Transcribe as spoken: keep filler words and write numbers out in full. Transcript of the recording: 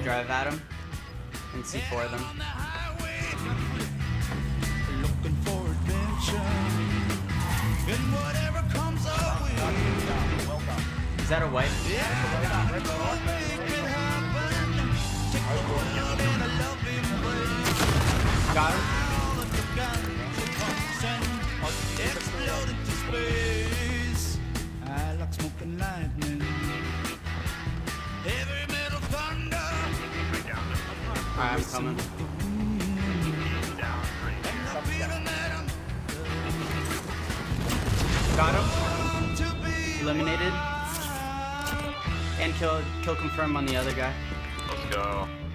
drive at him and C four them. Looking for adventure and whatever comes our way. Is that a wipe? Got him. I like smoking lightning. Heavy metal thunder. Alright, I'm coming. Got him. Eliminated. And kill kill confirm on the other guy. Let's go.